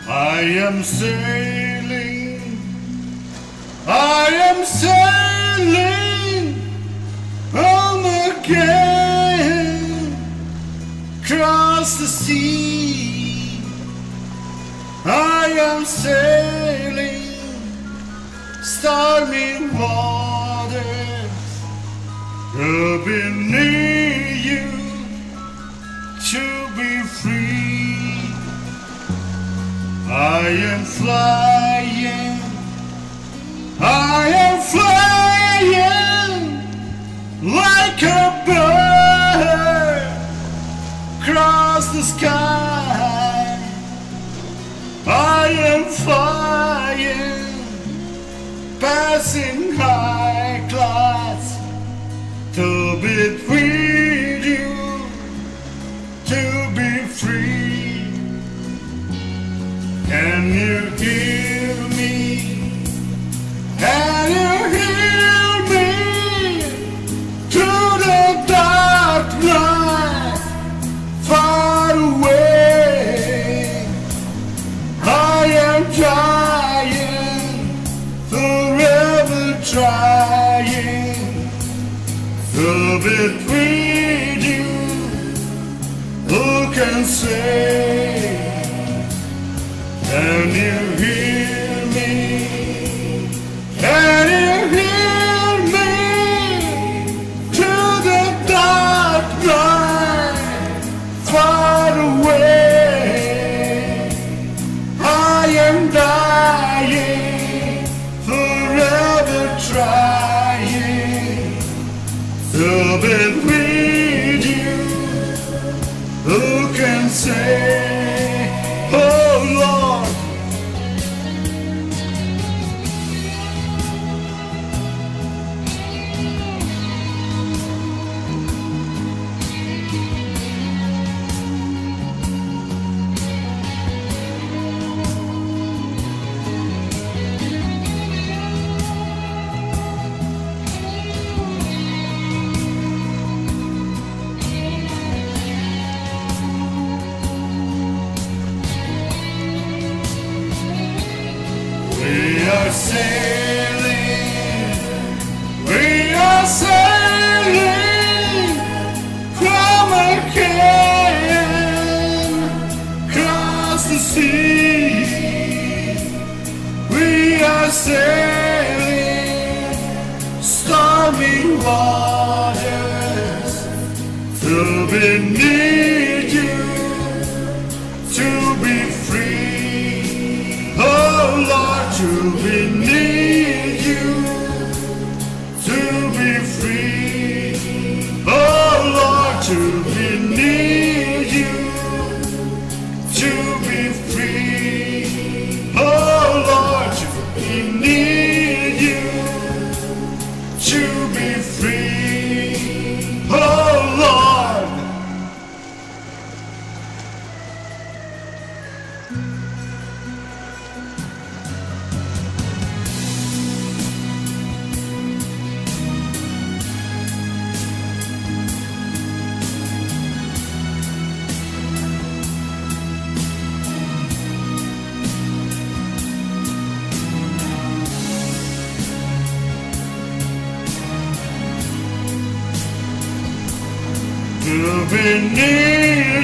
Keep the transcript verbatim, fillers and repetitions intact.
I am sailing, I am sailing home again, across the sea. I am sailing stormy waters to be near you, to be free. I am flying, I am flying like a bird across the sky. I am flying, passing high clouds to be with you, to be free. Can you hear me? Can you hear me? Through the dark night, far away. I am trying, forever trying to be with you. Who can say? Can you hear me? Can you hear me? Through the dark night, far away. I am dying, forever trying to be with you. Who can say, oh Lord? We are sailing, we are sailing from again, across the sea. We are sailing stormy waters to be near you, to be free. Oh Lord, to be near you, to be free. Oh Lord, to be near you, to be free. Oh Lord, to be near you, to be free. Oh Lord. To be near